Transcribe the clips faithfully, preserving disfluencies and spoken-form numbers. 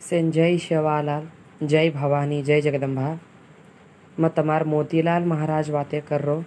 सेन जय शेवालाल, जय भवानी, जय जगदंबा। मैं तमार मोतीलाल महाराज बातें कर रो।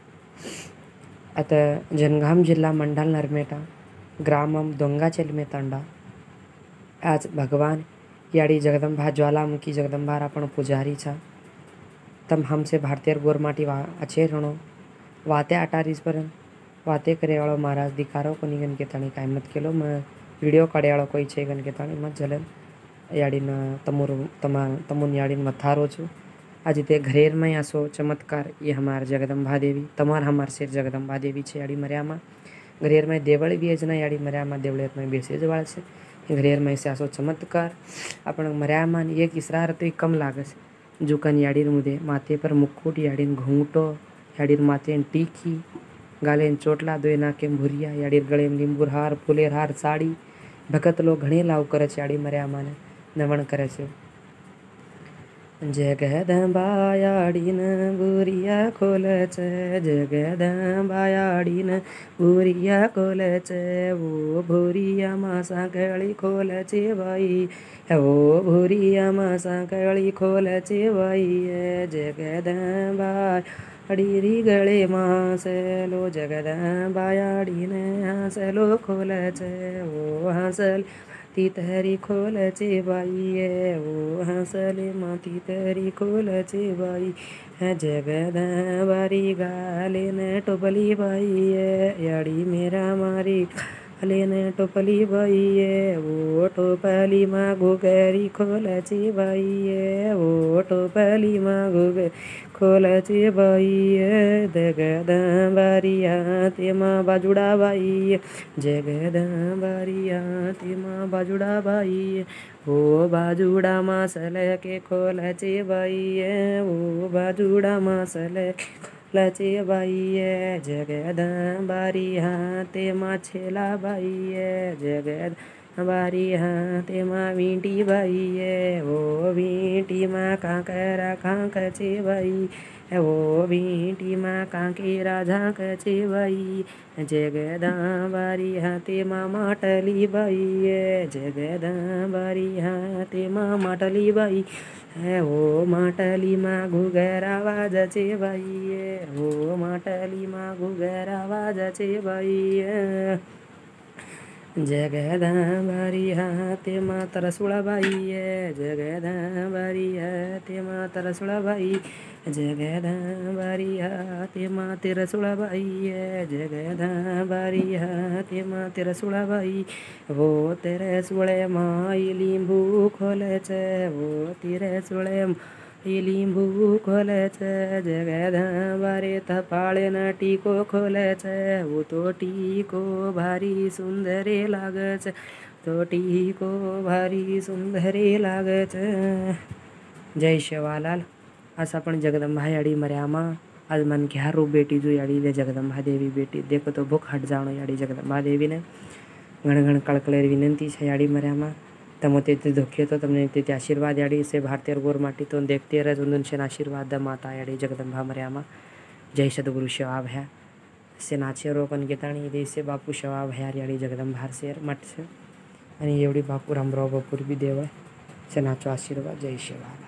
अत जनगाम जिल्ला मंडल नरमेटा ग्रामम दोंगाचेलमे तांडा। आज भगवान याड़ी जगदंबा ज्वालामुखी जगदंबा आपण पुजारी छा। तम हमसे भारतीय गोरमाटी वा अच्छे रणो वाते अटारीस पर वाते करे वालों महाराज दिखारो को निगन के ताणी काय मत केलो। मैं वीडियो काढे वालों कोई छे गन के ताणी मत जलन याड़ी न तमुर तमा तमुन याड़ी न मथारो छु। आज ते घरेर में आसो चमत्कार ये हमार जगदंबा देवी तमार हमार शेर जगदंबा देवी छे याड़ी मर्यामा घरेर में देवल भी अजना याड़ी मर्यामा देवलेर में बेसे जवाल छे घरेर में से आसो चमत्कार आपण मर्यामा एक इसरार तो कम लागे छे। जुकन याड़ीर मुदे माथे पर मुकुट याड़ीन घूंटो याड़ीर माथे टीकी गालेन चोटला दोय नाके भूरिया याड़ीर गळे में लिंबूर हार फूलेर हार साड़ी भगत लोग घणे लाव करे छे याड़ी मर्यामा ने नमन करे छे। जगदंबा याड़ीन बुरिया खोल छे, जगदंबा याड़ीन बुरिया खोल छे, वो भूरिया मा सांकड़ी खोल छे भाई, वो भूरिया मा सांकड़ी खोल छे भाई। जगदंबा याड़ी गळे मा हंसलो, जगदंबा याड़ीन हंसलो खोल छे, वो हंसल तीतरी खोल छे बाई, वो हंसले माती तरी खोल छे बाई। जगदंबा री गाले ने टोपली बाई, याड़ी मेरा मारी गाले ने टोपली बाई, वो टोपली मा घुघरी खोल छे बाई, वो टोपली मा घुघरी खोल छे बाई। जगदंबा री हाथे मा बाजुड़ा बाई, जगदंबा री हाथे मा बाजुड़ा बाई, वो बाजुड़ा मा सलके खोल छे बाई, वो बाजुड़ा मा सलके खोल छे बाई। जगदंबा री हाथे मा छेला बाई, जगदंबा री हाथे मा वींटी बाई, वो वींटी मा कांकरा खांक छे बाई, वो वींटी मा कांकेरा झांक छे बाई। जगदंबा री हाथे मा माटली बाई, जगदंबा री हाथे मा माटली बाई, वो माटली मा घुघरा वाज छे बाई, वो माटली मा घुघरा वाज छे बाई। जगदंबा री हाथे मा तरसुड़ा बाई, जगदंबा री हाथे मा तरसुड़ा बाई, जगदंबा री हाथे मा तिरसुड़ा बाई, जगदंबा री हाथे मा तिरसुड़ा बाई, वो तिरसुड़े मा लींबू खोल छे, वो तिरसुड़े मा लींबू खोल छे। जगदंबा रे थपाड़े न टीको खोल छे, वो तो टीको भारी सुंदरे लागे छे, तो टीको भारी सुंदरे लागे छे। जय शेवालाल। आज आपण जगदंबा याड़ी मर्यामा आज मन के हारू बेटी जो याड़ी ले जगदंबा देवी बेटी देखो तो भूख हट जानो याड़ी जगदंबा देवी ने घण घण कळकळेर विनंती छे याड़ी मर्यामा तमो ते धोखे तो तमने ते आशीर्वाद याड़ी से भारतीय गोर माटी तो देखते रह उन से आशीर्वाद माता याड़ी जगदंबा मर्यामा। जय सदगुरु शेवा भया से नाचे रोकन गेताणी दे से बापू शेवा भया याड़ी जगदंबा शेर मठ से आणि एवढी बापू रामराव बापूर बी देव से नाचो आशीर्वाद। जय शेवा।